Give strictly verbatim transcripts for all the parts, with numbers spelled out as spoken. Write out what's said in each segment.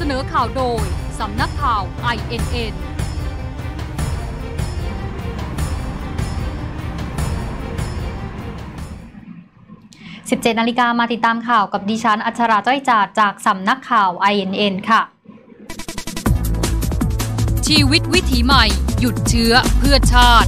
เสนอข่าวโดยสำนักข่าว ไอ เอ็น เอ็นสิบเจ็ดนาฬิกามาติดตามข่าวกับดิฉันอัชราจ้อยจาดจากสำนักข่าว ไอ เอ็น เอ็น ค่ะชีวิตวิถีใหม่หยุดเชื้อเพื่อชาติ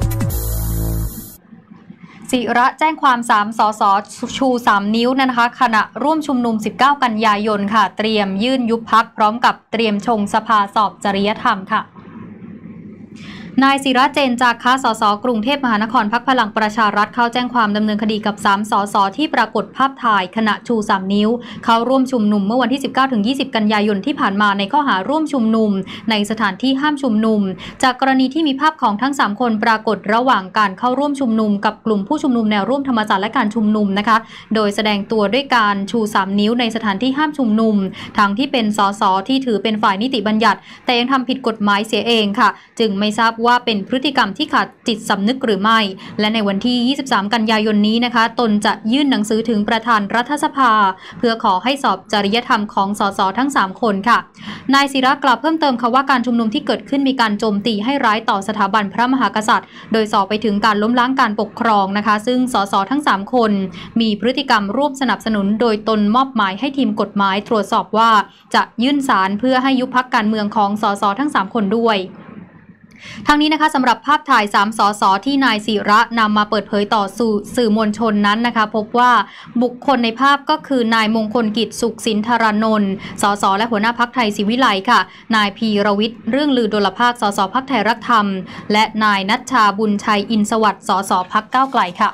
ศิระแจ้งความสามสสชูสามนิ้วนะคะขณะร่วมชุมนุมสิบเก้ากันยายนค่ะเตรียมยื่นยุบพรรคพร้อมกับเตรียมชงสภาสอบจริยธรรมค่ะนายศิระเจนจาคะสสกรุงเทพมหานครพรรคพลังประชารัฐเข้าแจ้งความดำเนินคดีกับสามสสที่ปรากฏภาพถ่ายขณะชูสามนิ้วเข้าร่วมชุมนุมเมื่อวันที่ สิบเก้าถึงยี่สิบ กันยายนที่ผ่านมาในข้อหาร่วมชุมนุมในสถานที่ห้ามชุมนุมจากกรณีที่มีภาพของทั้งสามคนปรากฏระหว่างการเข้าร่วมชุมนุมกับกลุ่มผู้ชุมนุมแนวร่วมธรรมศาสตร์และการชุมนุมนะคะโดยแสดงตัวด้วยการชูสามนิ้วในสถานที่ห้ามชุมนุมทั้งที่เป็นสสที่ถือเป็นฝ่ายนิติบัญญัติแต่ยังทำผิดกฎหมายเสียเองค่ะจึงไม่ทราบว่าเป็นพฤติกรรมที่ขาดจิตสำนึกหรือไม่และในวันที่ยี่สิบสามกันยายนนี้นะคะตนจะยื่นหนังสือถึงประธานรัฐสภาเพื่อขอให้สอบจริยธรรมของสสทั้งสามคนค่ะนายศิระกล่าวเพิ่มเติมค่ะว่าการชุมนุมที่เกิดขึ้นมีการโจมตีให้ร้ายต่อสถาบันพระมหากษัตริย์โดยสอบไปถึงการล้มล้างการปกครองนะคะซึ่งสสทั้งสามคนมีพฤติกรรมร่วมสนับสนุนโดยตนมอบหมายให้ทีมกฎหมายตรวจสอบว่าจะยื่นศาลเพื่อให้ยุบพรรคการเมืองของสสทั้งสามคนด้วยทางนี้นะคะสำหรับภาพถ่ายสามสสที่นายศิระนำมาเปิดเผยต่อสื่อสื่อมวลชนนั้นนะคะพบว่าบุคคลในภาพก็คือนายมงคลกิจสุขสินธารานนท์สสและหัวหน้าพรรคไทยศรีวิไลค่ะนายพีรวิทย์เรื่องลือดลภาคสสพรรคไทยรักธรรมและนายนัชชาบุญชัยอินทร์สวัสดิ์สสพรรคก้าวไกลค่ะ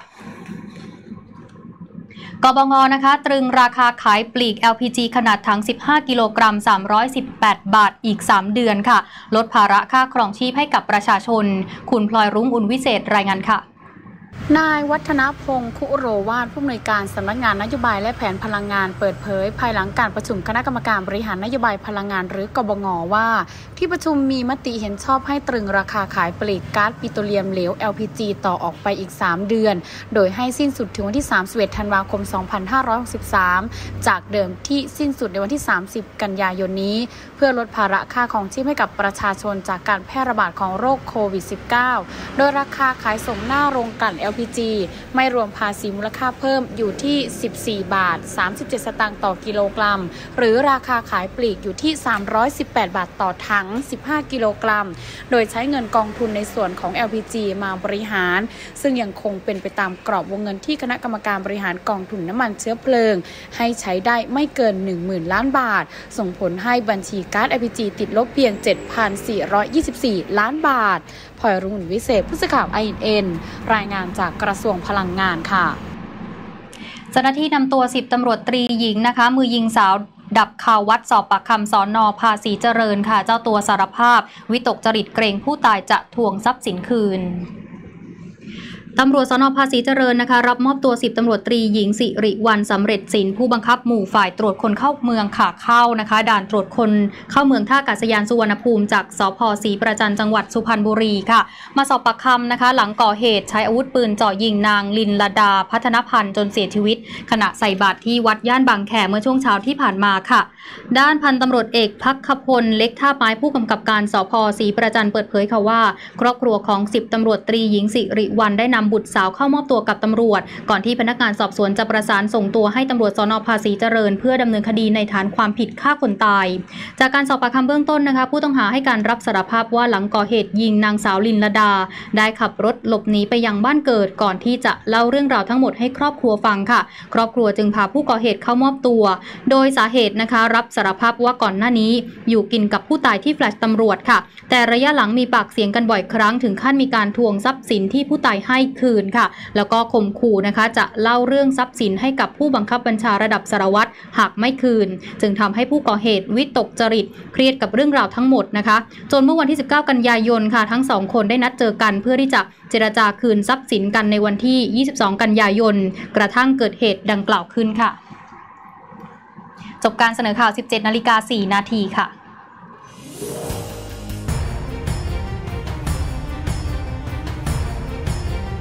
กบง.นะคะตรึงราคาขายปลีก แอล พี จี ขนาดถังสิบห้ากิโลกรัมสามร้อยสิบแปดบาทอีกสามเดือนค่ะลดภาระค่าครองชีพให้กับประชาชนคุณพลอยรุ้งอุ่นวิเศษรายงานค่ะนายวัฒนพงศ์คุโรวาทผู้อำนวยการสำนักงานนโยบายและแผนพลังงานเปิดเผยภายหลังการประชุมคณะกรรมการบริหารนโยบายพลังงานหรือกบง.ว่าที่ประชุมมีมติเห็นชอบให้ตรึงราคาขายปลีกก๊าซปิโตรเลียมเหลว แอล พี จี ต่อออกไปอีกสามเดือนโดยให้สิ้นสุดถึงวันที่สามสิบเอ็ดธันวาคมสองพันห้าร้อยหกสิบสามจากเดิมที่สิ้นสุดในวันที่สามสิบกันยายนนี้เพื่อลดภาระค่าครองชีพให้กับประชาชนจากการแพร่ระบาดของโรคโควิด สิบเก้า โดยราคาขายส่งหน้าโรงกลั่น แอล พี จีไม่รวมภาษีมูลค่าเพิ่มอยู่ที่สิบสี่บาทสามสิบเจ็ดสตางค์ต่อกิโลกรัมหรือราคาขายปลีกอยู่ที่สามร้อยสิบแปดบาทต่อถังสิบห้ากิโลกรัมโดยใช้เงินกองทุนในส่วนของ แอล พี จี มาบริหารซึ่งยังคงเป็นไปตามกรอบวงเงินที่คณะกรรมการบริหารกองทุนน้ำมันเชื้อเพลิงให้ใช้ได้ไม่เกิน หนึ่งหมื่น ล้านบาทส่งผลให้บัญชีก๊าซ แอล พี จี ติดลบเพียง เจ็ดพันสี่ร้อยยี่สิบสี่ ล้านบาทพลอยรุ่งวิเศษผู้สื่อข่าว ไอ เอ็น เอ็น รายงานจากกระทรวงพลังงานค่ะเจ้าหน้าที่นำตัวสิบตำรวจตรีหญิงนะคะมือยิงสาวดับคาวัดสอบปากคำสน.ภาษีเจริญค่ะเจ้าตัวสารภาพวิตกจริตเกรงผู้ตายจะทวงทรัพย์สินคืนตำรวจสน.ภาษีเจริญนะคะรับมอบตัวสิบตำรวจตรีหญิงสิริวรรณสำเร็จสินผู้บังคับหมู่ฝ่ายตรวจคนเข้าเมืองขาเข้านะคะด่านตรวจคนเข้าเมืองท่าอากาศยานสุวรรณภูมิจากสภ.ศรีประจันจังหวัดสุพรรณบุรีค่ะมาสอบปากคำนะคะหลังก่อเหตุใช้อาวุธปืนเจาะยิงนางลินลดาพัฒนพันธ์จนเสียชีวิตขณะใส่บาตรที่วัดย่านบางแคเมื่อช่วงเช้าที่ผ่านมาค่ะด้านพันตำรวจเอกภัคพลเล็กท่าไม้ผู้กำกับการสภ.ศรีประจันเปิดเผยค่ะว่าครอบครัวของสิบตำรวจตรีหญิงสิริวรรณได้นำบุตรสาวเข้ามอบตัวกับตำรวจก่อนที่พนักงานสอบสวนจะประสานส่งตัวให้ตำรวจสน.ภาษีเจริญเพื่อดำเนินคดีในฐานความผิดฆ่าคนตายจากการสอบปากคำเบื้องต้นนะคะผู้ต้องหาให้การรับสารภาพว่าหลังก่อเหตุยิงนางสาวลินลดาได้ขับรถหลบหนีไปยังบ้านเกิดก่อนที่จะเล่าเรื่องราวทั้งหมดให้ครอบครัวฟังค่ะครอบครัวจึงพาผู้ก่อเหตุเข้ามอบตัวโดยสาเหตุนะคะรับสารภาพว่าก่อนหน้านี้อยู่กินกับผู้ตายที่แฟลตตำรวจค่ะแต่ระยะหลังมีปากเสียงกันบ่อยครั้งถึงขั้นมีการทวงทรัพย์สินที่ผู้ตายให้คืนค่ะแล้วก็ข่มขู่นะคะจะเล่าเรื่องทรัพย์สินให้กับผู้บังคับบัญชาระดับสารวัตรหากไม่คืนจึงทำให้ผู้ก่อเหตุวิตกจริตเครียดกับเรื่องราวทั้งหมดนะคะจนเมื่อวันที่สิบเก้ากันยายนค่ะทั้งสองคนได้นัดเจอกันเพื่อที่จะเจรจาคืนทรัพย์สินกันในวันที่ยี่สิบสองกันยายนกระทั่งเกิดเหตุดังกล่าวขึ้นค่ะจบการเสนอข่าว สิบเจ็ดนาฬิกาสี่นาทีค่ะ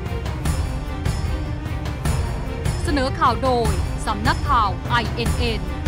เสนอข่าวโดยสำนักข่าว ไอ เอ็น เอ็น